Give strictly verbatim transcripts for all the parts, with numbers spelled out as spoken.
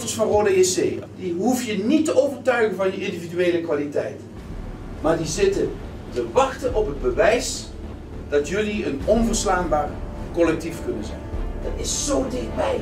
supporters van Roda J C, die hoef je niet te overtuigen van je individuele kwaliteit. Maar die zitten te wachten op het bewijs dat jullie een onverslaanbaar collectief kunnen zijn. Dat is zo dichtbij.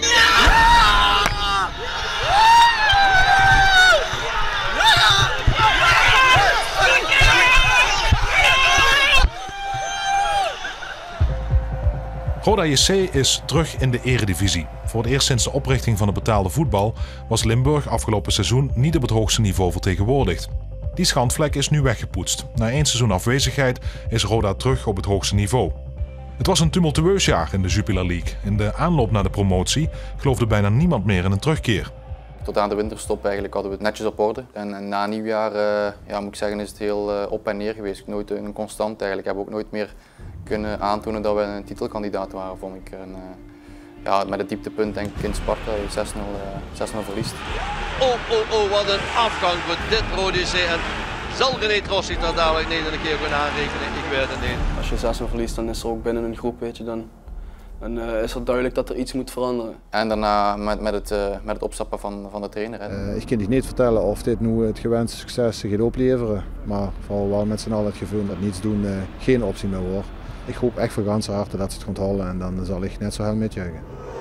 Roda J C is terug in de eredivisie. Voor het eerst sinds de oprichting van het betaalde voetbal was Limburg afgelopen seizoen niet op het hoogste niveau vertegenwoordigd. Die schandvlek is nu weggepoetst. Na één seizoen afwezigheid is Roda terug op het hoogste niveau. Het was een tumultueus jaar in de Jupiler League. In de aanloop naar de promotie geloofde bijna niemand meer in een terugkeer. Tot aan de winterstop eigenlijk hadden we het netjes op orde. En, en na nieuwjaar uh, ja, moet ik zeggen, is het heel uh, op en neer geweest. Nooit een constant eigenlijk. We hebben ook nooit meer kunnen aantonen dat we een titelkandidaat waren, vond ik. En, uh, ja, met het dieptepunt denk ik in Sparta, zes nul verliest. Oh, oh, oh, wat een afgang voor dit Roda J C. En zal René Trossig dan dadelijk niet een keer gaan aanrekenen? Ik weet het niet. Als je zes nul verliest, dan is er ook binnen een groep, weet je, dan, dan uh, is er duidelijk dat er iets moet veranderen. En daarna met, met, het, uh, met het opstappen van, van de trainer. Uh, ik kan je niet vertellen of dit nu het gewenste succes gaat opleveren, maar vooral wel met z'n allen het gevoel dat niets doen uh, geen optie meer wordt. Ik hoop echt van ganse harte dat ze het gaan houden en dan zal ik net zo heel metjuichen.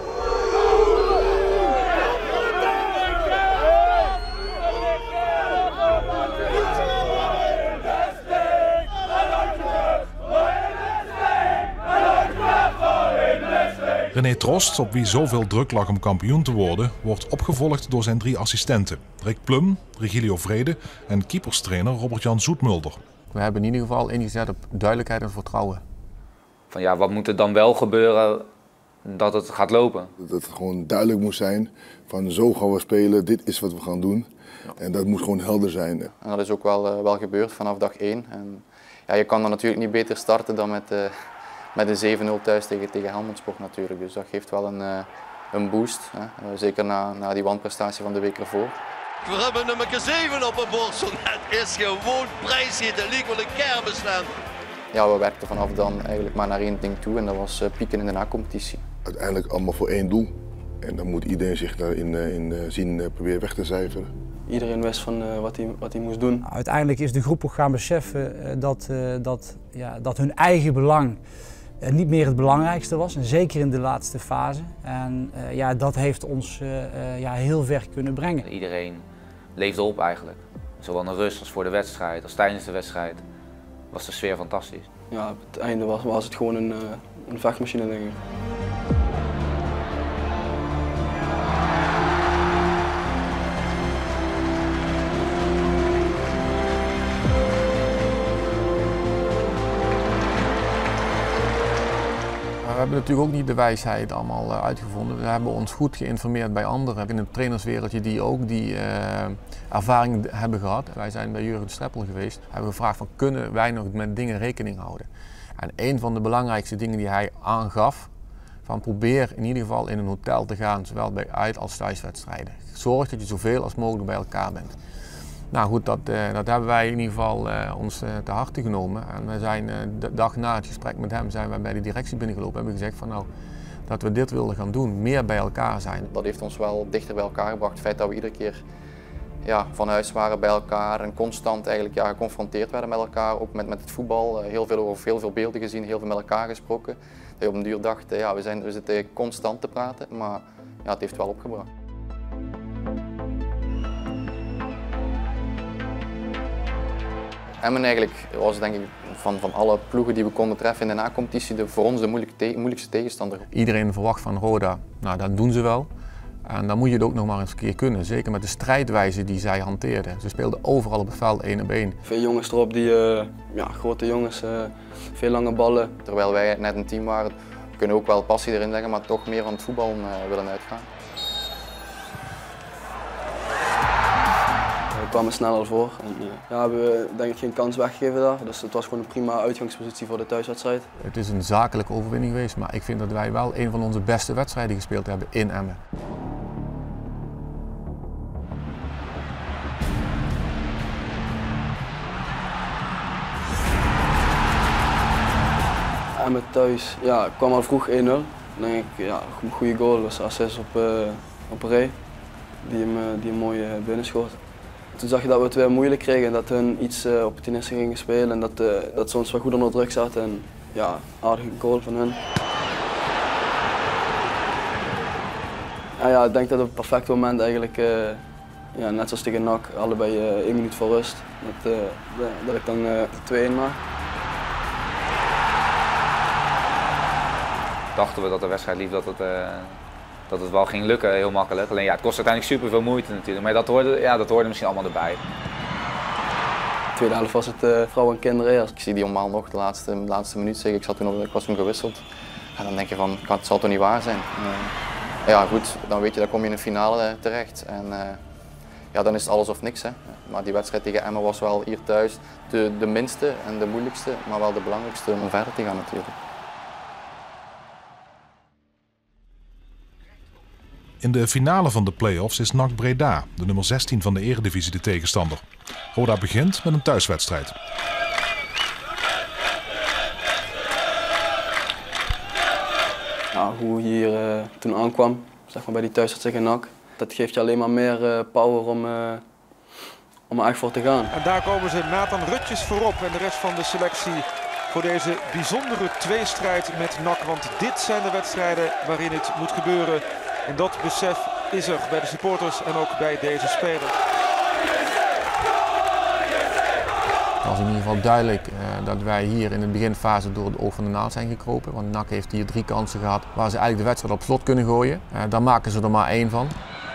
René Trost, op wie zoveel druk lag om kampioen te worden, wordt opgevolgd door zijn drie assistenten. Rick Plum, Regilio Vrede en keeperstrainer Robert-Jan Zoetmulder. We hebben in ieder geval ingezet op duidelijkheid en vertrouwen. Van ja, wat moet er dan wel gebeuren dat het gaat lopen? Dat het gewoon duidelijk moet zijn van zo gaan we spelen, dit is wat we gaan doen. Ja. En dat moet gewoon helder zijn. En dat is ook wel, uh, wel gebeurd vanaf dag één. En, ja, je kan dan natuurlijk niet beter starten dan met, uh, met een zeven nul thuis tegen, tegen Helmond Sport natuurlijk. Dus dat geeft wel een, uh, een boost, hè? Uh, zeker na, na die wanprestatie van de week ervoor. We hebben nummer zeven op het borstel. Het is gewoon prijshieten, liek wel een kermis staan. Ja, we werkten vanaf dan eigenlijk maar naar één ding toe en dat was uh, pieken in de na-competitie. Uiteindelijk allemaal voor één doel. En dan moet iedereen zich daarin in, uh, zien uh, proberen weg te cijferen. Iedereen wist van uh, wat hij wat hij moest doen. Uiteindelijk is de groep ook gaan beseffen uh, dat, uh, dat, ja, dat hun eigen belang uh, niet meer het belangrijkste was. En zeker in de laatste fase. En uh, ja, dat heeft ons uh, uh, ja, heel ver kunnen brengen. Iedereen leefde op eigenlijk. Zowel in de rust als voor de wedstrijd, als tijdens de wedstrijd. Was de sfeer fantastisch. Ja, op het einde was, was het gewoon een, uh, een vechtmachine, denk ik. We hebben natuurlijk ook niet de wijsheid allemaal uitgevonden. We hebben ons goed geïnformeerd bij anderen in het trainerswereldje die ook die uh, ervaring hebben gehad. Wij zijn bij Jurgen Streppel geweest. We hebben gevraagd van kunnen wij nog met dingen rekening houden. En een van de belangrijkste dingen die hij aangaf, van probeer in ieder geval in een hotel te gaan, zowel bij uit- als thuiswedstrijden. Zorg dat je zoveel als mogelijk bij elkaar bent. Nou goed, dat, uh, dat hebben wij in ieder geval uh, ons uh, te harte genomen. En we zijn uh, de dag na het gesprek met hem zijn we bij de directie binnengelopen en hebben gezegd van nou, dat we dit wilden gaan doen, meer bij elkaar zijn. Dat heeft ons wel dichter bij elkaar gebracht. Het feit dat we iedere keer ja, van huis waren bij elkaar en constant eigenlijk, ja, geconfronteerd werden met elkaar, ook met, met het voetbal. Uh, heel veel over heel veel beelden gezien, heel veel met elkaar gesproken. Dat je op een duur dacht, uh, ja, we, zijn, we zitten constant te praten, maar ja, het heeft wel opgebracht. Emmen eigenlijk was denk ik van, van alle ploegen die we konden treffen in de na-competitie de, voor ons de moeilijk te, moeilijkste tegenstander. Iedereen verwacht van Roda, nou dat doen ze wel. En dan moet je het ook nog maar eens een keer kunnen, zeker met de strijdwijze die zij hanteerden. Ze speelden overal op het veld één op één. Veel jongens erop, die, uh, ja, grote jongens, uh, veel lange ballen. Terwijl wij net een team waren, kunnen we ook wel passie erin leggen, maar toch meer van het voetbal uh, willen uitgaan. We kwamen sneller voor en uh, ja, hebben we denk ik geen kans weggegeven daar. Dus het was gewoon een prima uitgangspositie voor de thuiswedstrijd. Het is een zakelijke overwinning geweest, maar ik vind dat wij wel een van onze beste wedstrijden gespeeld hebben in Emmen. Emmen thuis, ja, kwam al vroeg één nul. Dan denk ik, ja, een goede goal, was assist op, uh, op een rij. die hem, die hem mooi binnenschoot. Toen zag je dat we het weer moeilijk kregen en dat hun iets uh, opportunistisch gingen spelen en dat, uh, dat ze ons wel goed onder druk zaten. En ja, aardige goal van hun. En ja, ik denk dat op het perfecte moment eigenlijk, uh, ja, net zoals tegen N A C, allebei uh, één minuut voor rust, dat, uh, dat ik dan uh, twee-een maak. Dachten we dat de wedstrijd liep dat het, uh, dat het wel ging lukken, heel makkelijk. Alleen ja, het kost uiteindelijk super veel moeite natuurlijk, maar dat hoorde, ja, dat hoorde misschien allemaal erbij. De tweede helft was het uh, vrouwen en kinderen eerst. Ik zie die allemaal nog de laatste, de laatste minuut zeggen, ik, zat toen op, ik was toen gewisseld. En dan denk je van, het zal toch niet waar zijn. Uh, ja goed, dan weet je, dan kom je in de finale terecht. En, uh, ja, dan is het alles of niks. Hè. Maar die wedstrijd tegen Emmen was wel hier thuis de, de minste en de moeilijkste, maar wel de belangrijkste om verder te gaan natuurlijk. In de finale van de play-offs is N A C Breda, de nummer zestien van de Eredivisie, de tegenstander. Roda begint met een thuiswedstrijd. Ja, hoe je hier uh, toen aankwam, zeg maar bij die thuiswedstrijd tegen N A C, dat geeft je alleen maar meer uh, power om, uh, om er echt voor te gaan. En daar komen ze Nathan Rutjes voorop en de rest van de selectie voor deze bijzondere tweestrijd met N A C. Want dit zijn de wedstrijden waarin het moet gebeuren. En dat besef is er bij de supporters en ook bij deze spelers. Het was in ieder geval duidelijk uh, dat wij hier in de beginfase door het oog van de naald zijn gekropen. Want N A C heeft hier drie kansen gehad waar ze eigenlijk de wedstrijd op slot kunnen gooien. Uh, daar maken ze er maar één van.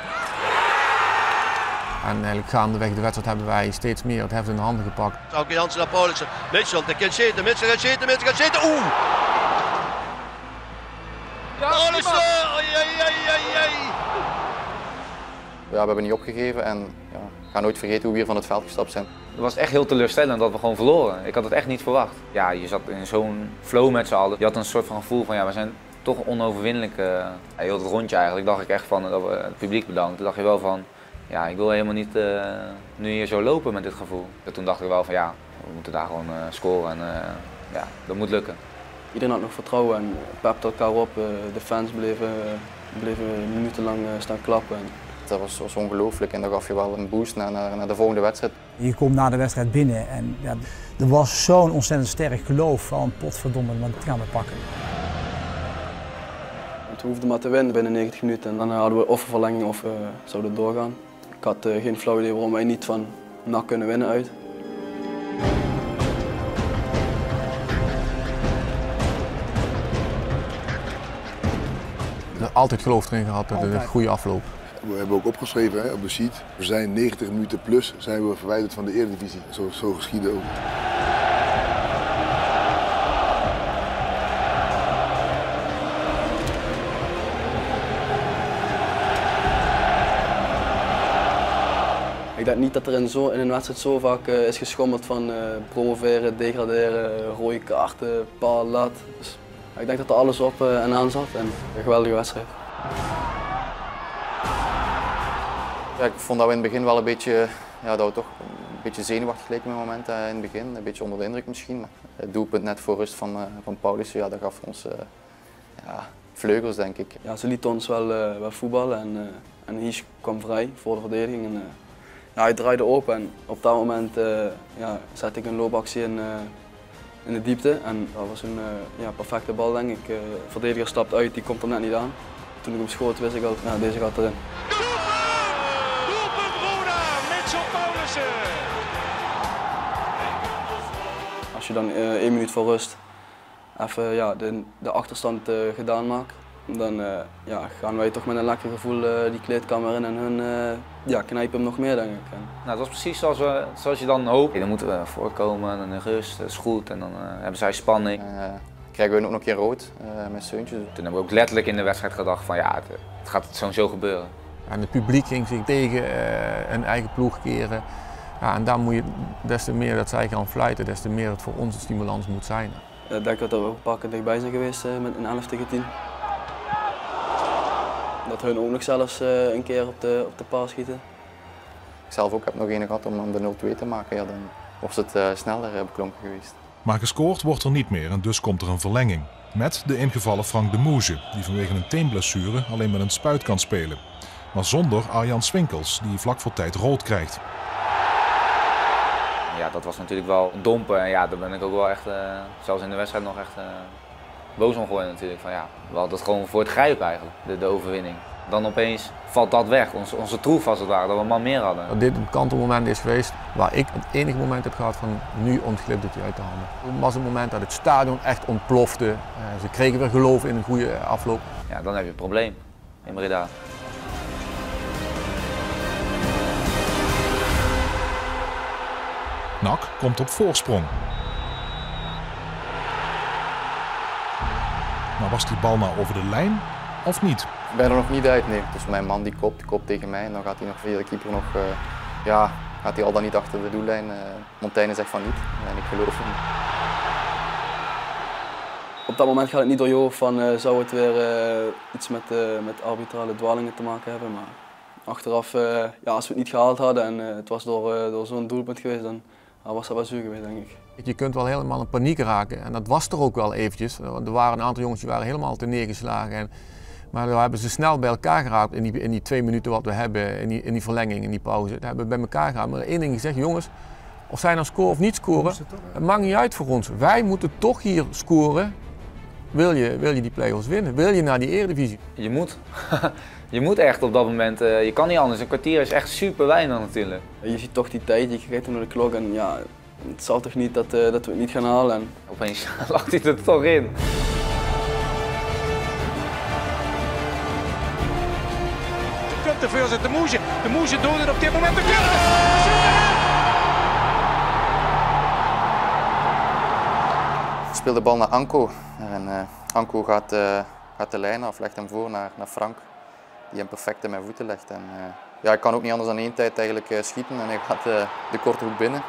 En eigenlijk gaandeweg de wedstrijd hebben wij steeds meer het heft in de handen gepakt. Oké, Hansen naar Paulussen. Mitchell, de kan zitten, Mitchell gaat zitten, Mitchell gaat zitten. Oeh! Paulussen! Ja, we hebben niet opgegeven en ja, ik ga nooit vergeten hoe we hier van het veld gestapt zijn. Het was echt heel teleurstellend dat we gewoon verloren. Ik had het echt niet verwacht. Ja, je zat in zo'n flow met z'n allen. Je had een soort van gevoel van ja, we zijn toch onoverwinnelijk. Uh, heel het rondje eigenlijk dacht ik echt van dat we het publiek bedankt. Toen dacht je wel van ja, ik wil helemaal niet uh, nu hier zo lopen met dit gevoel. En toen dacht ik wel van ja, we moeten daar gewoon uh, scoren en uh, ja, dat moet lukken. Iedereen had nog vertrouwen en pepte elkaar op. Uh, de fans bleven, uh, bleven minutenlang uh, staan klappen. Dat was, was ongelooflijk en dan gaf je wel een boost naar, naar, naar de volgende wedstrijd. Je komt na de wedstrijd binnen en ja, er was zo'n ontzettend sterk geloof van potverdomme, maar dat gaan we pakken. We hoefden maar te winnen binnen negentig minuten en dan hadden we of een verlenging of uh, zouden doorgaan. Ik had uh, geen flauw idee waarom wij niet van N A C kunnen winnen uit. Altijd geloof erin gehad dat het een goede afloop. We hebben ook opgeschreven hè, op de sheet. We zijn negentig minuten plus zijn we verwijderd van de Eredivisie. Zo, zo geschiedde ook. Ik denk niet dat er in, zo, in een wedstrijd zo vaak uh, is geschommeld van uh, promoveren, degraderen, uh, rode kaarten, paal, lat. Dus ik denk dat er alles op uh, en aan zat en een geweldige wedstrijd. Ja, ik vond dat we in het begin wel een beetje, ja, dat we toch een beetje zenuwachtig leken met momenten uh, in het begin. Een beetje onder de indruk misschien. Maar het doelpunt net voor rust van, uh, van Paulussen, ja, dat gaf ons uh, ja, vleugels denk ik. Ja, ze lieten ons wel, uh, wel voetballen en, uh, en Hies kwam vrij voor de verdediging. En, uh, ja, hij draaide open en op dat moment uh, ja, zette ik een loopactie in, uh, in de diepte. En dat was een uh, ja, perfecte bal denk ik. Uh, de verdediger stapt uit, die komt er net niet aan. Toen ik hem schoot wist ik al, ja, deze gaat erin. Als je dan uh, één minuut voor rust even ja, de, de achterstand uh, gedaan maakt, dan uh, ja, gaan wij toch met een lekker gevoel uh, die kleedkamer in en hun uh, ja, knijpen hem nog meer denk ik. En... Nou, het was precies zoals, we, zoals je dan hoopt. Dan moeten we voorkomen en de rust, dat is goed en dan uh, hebben zij spanning. Uh, krijgen we ook nog een keer rood uh, met Seuntjes. Toen hebben we ook letterlijk in de wedstrijd gedacht van ja, het, het gaat sowieso gebeuren. En het publiek ging zich tegen uh, een eigen ploeg keren. Ja, en daar moet je, des te meer dat zij gaan fluiten, des te meer het voor ons een stimulans moet zijn. Ik denk dat we ook een paar keer dichtbij zijn geweest uh, met een elf tegen tien. Dat hun ook nog zelfs uh, een keer op de, op de paal schieten. Ik zelf ook heb nog een gehad om de nul twee te maken, ja, dan was het uh, sneller uh, beklonken geweest. Maar gescoord wordt er niet meer en dus komt er een verlenging. Met de ingevallen Frank de Moege, die vanwege een teenblessure alleen met een spuit kan spelen. maar zonder Arjan Swinkels, die vlak voor tijd rood krijgt. Ja, dat was natuurlijk wel een domper en ja, daar ben ik ook wel echt, uh, zelfs in de wedstrijd nog echt uh, boos om geworden natuurlijk. Van, ja, we hadden het gewoon voor het grijpen eigenlijk, de, de overwinning. Dan opeens valt dat weg, onze, onze troef als het ware, dat we een man meer hadden. Dat dit een kantelmoment is geweest waar ik het enige moment heb gehad van nu ontglipt het je uit de handen. Het was het moment dat het stadion echt ontplofte. Uh, ze kregen weer geloof in een goede afloop. Ja, dan heb je een probleem in Breda. N A C komt op voorsprong. Maar was die bal nou over de lijn of niet? Ik ben er nog niet uit, nee. Dus mijn man die kopt, die kopt tegen mij en dan gaat hij nog via de keeper nog, uh, ja, gaat hij al dan niet achter de doellijn. Uh, Montaigne zegt van niet en ik geloof hem. Op dat moment gaat het niet door je hoofd van uh, zou het weer uh, iets met, uh, met arbitrale dwalingen te maken hebben. Maar achteraf, uh, ja, als we het niet gehaald hadden en uh, het was door, uh, door zo'n doelpunt geweest, dan uh, was dat wel zuur geweest, denk ik. Je kunt wel helemaal in paniek raken en dat was er ook wel eventjes. Er waren een aantal jongens die waren helemaal te neergeslagen. En, maar we hebben ze snel bij elkaar geraakt in die, in die twee minuten wat we hebben, in die, in die verlenging, in die pauze. Dat hebben we bij elkaar geraakt. Maar één ding gezegd, jongens, of zij nou scoren of niet scoren, het maakt niet uit voor ons. Wij moeten toch hier scoren. Wil je, wil je die play-offs winnen? Wil je naar die Eredivisie? Je moet. Je moet echt op dat moment, uh, je kan niet anders. Een kwartier is echt super weinig natuurlijk. Je ziet toch die tijd, je kijkt naar de klok en ja, het zal toch niet dat, uh, dat we het niet gaan halen. En opeens lag hij er toch in. Te veel zit de Moesje. De Moesje doet het op dit moment. Ik speel de bal naar Anko en uh, Anko gaat, uh, gaat de lijn af, legt hem voor naar, naar Frank, die hem perfect in mijn voeten legt. En, uh, ja, ik kan ook niet anders dan één tijd eigenlijk uh, schieten en hij gaat uh, de korte hoek binnen.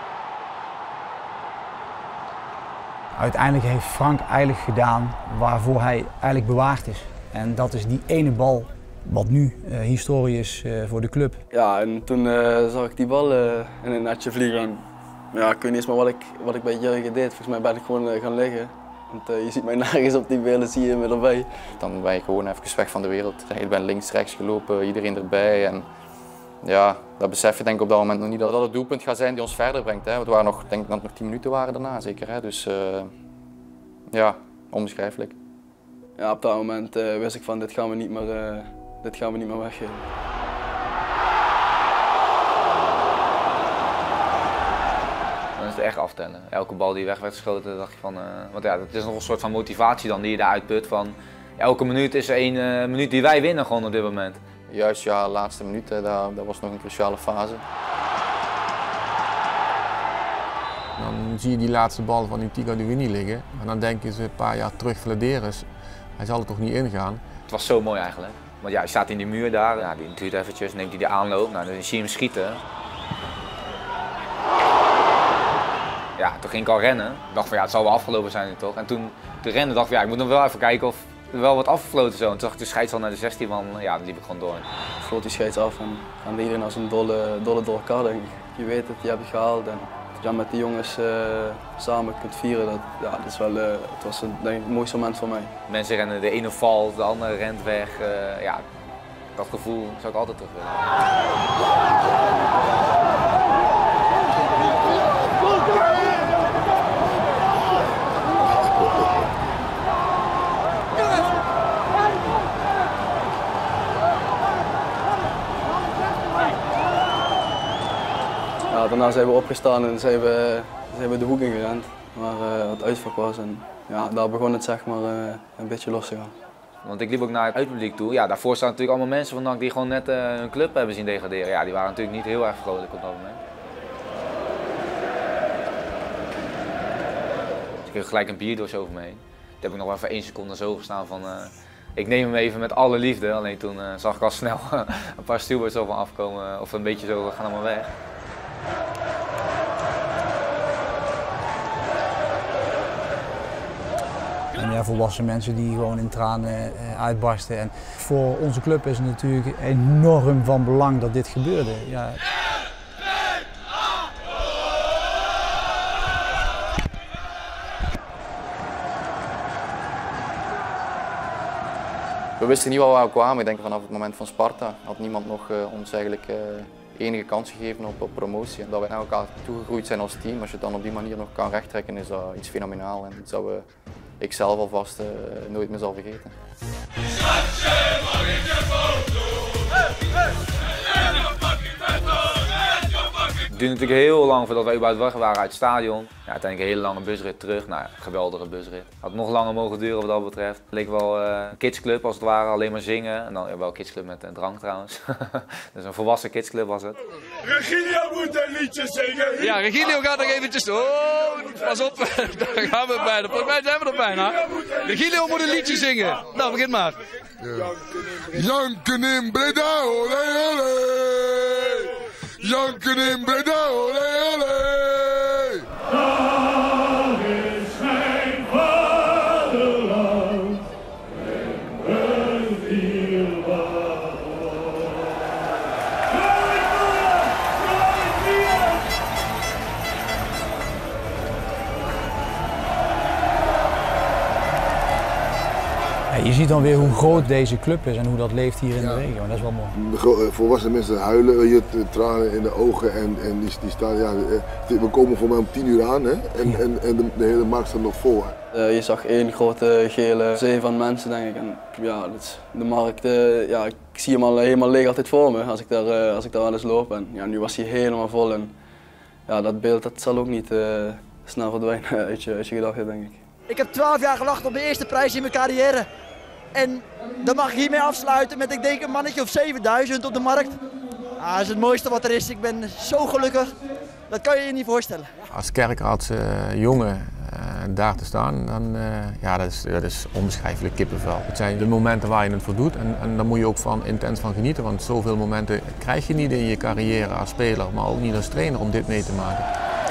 Uiteindelijk heeft Frank eigenlijk gedaan waarvoor hij eigenlijk bewaard is. En dat is die ene bal wat nu uh, historie is uh, voor de club. Ja, en toen uh, zag ik die bal uh, in een netje vliegen. Ja, ik weet niet eens meer wat ik, wat ik bij Jurgen deed. Volgens mij ben ik gewoon uh, gaan liggen. Want, uh, je ziet mij nergens op die beelden, zie je me erbij. Dan ben je gewoon even weg van de wereld. Ik ben links, rechts gelopen, iedereen erbij. En, ja, dat besef je denk ik op dat moment nog niet dat dat het doelpunt gaat zijn die ons verder brengt. Hè. Het waren nog, denk ik dat het nog tien minuten waren daarna zeker. Hè. Dus uh, ja, onbeschrijfelijk. Ja, op dat moment uh, wist ik van dit gaan we niet meer, uh, dit gaan we niet meer weggeven. Dan is het echt aftellen. Elke bal die weg werd geschoten, dacht je van, uh, want ja, het is nog een soort van motivatie dan die je daaruit put van, elke minuut is één uh, minuut die wij winnen gewoon op dit moment. Juist ja, de laatste minuut, dat, dat was nog een cruciale fase. Dan zie je die laatste bal van Intigo de Winnie liggen en dan denken ze een paar jaar terug, Vladeris, hij zal er toch niet ingaan. Het was zo mooi eigenlijk. Want ja, hij staat in die muur daar, ja, die duurt eventjes, neemt hij de aanloop, nou, dan zie je hem schieten. Ja, toen ging ik al rennen. Ik dacht van ja, het zal wel afgelopen zijn nu toch. En toen, toen rende dacht ik, ja, ik moet nog wel even kijken of er wel wat afgefloten zo. En toen dacht ik de scheids al naar de zestien man, ja, dan liep ik gewoon door. Floot die scheids af en gaan iedereen als een dolle, dolle door elkaar, denk ik. Je weet het, je hebt het gehaald. En dat je met die jongens uh, samen kunt vieren, dat, ja, dat is wel, uh, het was een, denk ik, het mooiste moment voor mij. Mensen rennen, de ene valt, de andere rent weg. Uh, ja, dat gevoel zou ik altijd terug willen. Ja, daarna zijn we opgestaan en zijn we, zijn we de hoek in gerend, waar uh, het uitvak was. En ja, daar begon het zeg maar, uh, een beetje los te gaan. Want ik liep ook naar het uitpubliek toe. Ja, daarvoor staan natuurlijk allemaal mensen van N A C die gewoon net uh, hun club hebben zien degraderen. Ja, die waren natuurlijk niet heel erg vrolijk op dat moment. Dus ik kreeg gelijk een bierdoos over me heen. Toen heb ik nog wel even één seconde zo gestaan van... Uh, ik neem hem even met alle liefde. Alleen toen uh, zag ik al snel een paar stewards over afkomen. Of een beetje zo, gaan allemaal weg. En ja, volwassen mensen die gewoon in tranen uh, uitbarsten. En voor onze club is het natuurlijk enorm van belang dat dit gebeurde. Ja. We wisten niet waar we kwamen. Ik denk vanaf het moment van Sparta had niemand nog uh, ons eigenlijk uh, enige kans gegeven op, op promotie. En dat we naar elkaar toegegroeid zijn als team, als je het dan op die manier nog kan rechttrekken, is dat iets fenomenaal. En iets dat we, ik zelf alvast uh, nooit meer zal vergeten. Het duurde natuurlijk heel lang voordat wij überhaupt weg waren uit het stadion. Ja, uiteindelijk een hele lange busrit terug. Nou ja, geweldige busrit. Had nog langer mogen duren wat dat betreft. Het leek wel uh, een kidsclub als het ware, alleen maar zingen. En dan ja, wel een kidsclub met een drank trouwens. Dus een volwassen kidsclub was het. Regilio moet een liedje zingen. Ja, Regilio gaat nog eventjes. Oh, pas op, daar gaan we bijna. Volgens mij zijn we er bijna. Regilio moet een liedje zingen. Nou, begin maar. Ja. Janken in Breda, olé olé. Janken in Breda, olé olé. Daar is mijn vaderland en een dierbaar Ja, je ziet dan weer hoe groot deze club is en hoe dat leeft hier in ja. de regio. En dat is wel mooi. De volwassen mensen huilen, je tranen in de ogen en, en die, die staan, ja, we komen voor mij om tien uur aan hè? En, ja. en, en de, de hele markt staat nog vol. Hè? Uh, je zag één grote gele zee van mensen denk ik. En, ja, dat is, de markt, uh, ja, ik zie hem al helemaal leeg altijd voor me als ik daar, uh, als ik daar wel eens loop. En, ja, nu was hij helemaal vol en ja, dat beeld dat zal ook niet uh, snel verdwijnen uit je, uit je gedachten denk ik. Ik heb twaalf jaar gewacht op de eerste prijs in mijn carrière. En dan mag ik hiermee afsluiten met ik denk een mannetje of zevenduizend op de markt. Ah, dat is het mooiste wat er is. Ik ben zo gelukkig. Dat kan je je niet voorstellen. Als Kerkraads uh, jongen uh, daar te staan, dan uh, ja, dat is, dat is onbeschrijfelijk kippenvel. Het zijn de momenten waar je het voor doet en, en daar moet je ook van, intens van genieten. Want zoveel momenten krijg je niet in je carrière als speler, maar ook niet als trainer om dit mee te maken.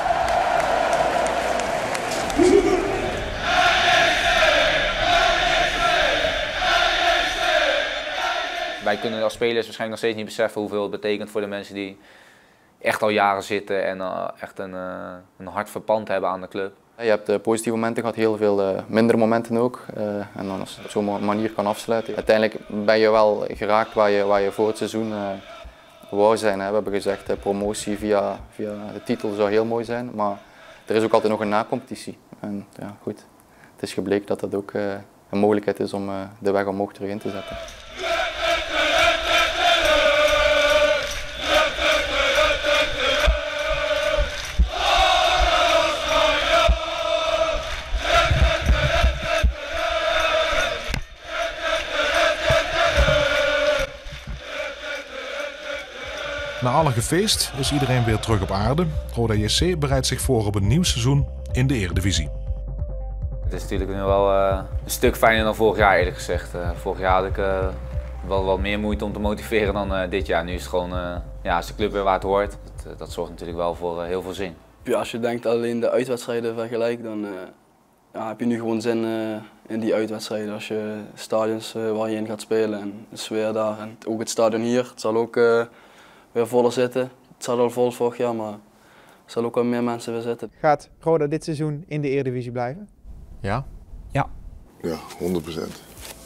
Wij kunnen als spelers waarschijnlijk nog steeds niet beseffen hoeveel het betekent voor de mensen die echt al jaren zitten en uh, echt een, uh, een hart verpand hebben aan de club. Je hebt uh, positieve momenten gehad, heel veel uh, mindere momenten ook. Uh, en dan als je het op zo'n manier kan afsluiten. Uiteindelijk ben je wel geraakt waar je, waar je voor het seizoen uh, wou zijn. Hè. We hebben gezegd uh, promotie via, via de titel zou heel mooi zijn, maar er is ook altijd nog een na-competitie. En ja, goed, het is gebleken dat dat ook uh, een mogelijkheid is om uh, de weg omhoog terug in te zetten. Na alle gefeest is iedereen weer terug op aarde. Roda J C bereidt zich voor op een nieuw seizoen in de Eredivisie. Het is natuurlijk nu wel uh, een stuk fijner dan vorig jaar eerlijk gezegd. Uh, vorig jaar had ik uh, wel wat meer moeite om te motiveren dan uh, dit jaar. Nu is het gewoon uh, ja, is de club weer waar het hoort. Dat, dat zorgt natuurlijk wel voor uh, heel veel zin. Ja, als je denkt alleen de uitwedstrijden vergelijkt, dan uh, ja, heb je nu gewoon zin uh, in die uitwedstrijden. Als je stadions uh, waar je in gaat spelen en de sfeer daar. En ook het stadion hier, het zal ook uh, weer voller zitten. Het zat al vol vorig jaar, maar er zal ook wel meer mensen weer zitten. Gaat Roda dit seizoen in de Eredivisie blijven? Ja. Ja. Ja, honderd procent.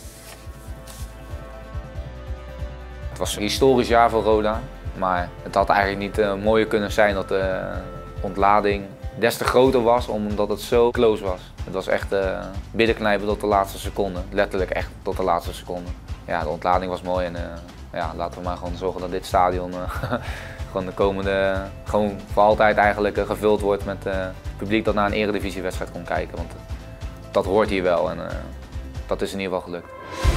Het was een historisch jaar voor Roda, maar het had eigenlijk niet uh, mooier kunnen zijn dat de ontlading des te groter was, omdat het zo close was. Het was echt uh, biddenknijpen tot de laatste seconde, letterlijk echt tot de laatste seconde. Ja, de ontlading was mooi en uh, ja, laten we maar gewoon zorgen dat dit stadion uh, gewoon de komende, gewoon voor altijd eigenlijk uh, gevuld wordt met uh, publiek dat naar een eredivisiewedstrijd komt kijken. Want uh, dat hoort hier wel en uh, dat is in ieder geval gelukt.